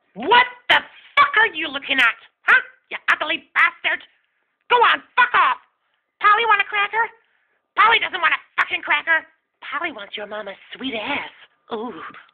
What the fuck are you looking at? Huh? You ugly bastard. Go on, fuck off. Polly want a cracker? Polly doesn't want a fucking cracker. Polly wants your mama's sweet ass. Ooh.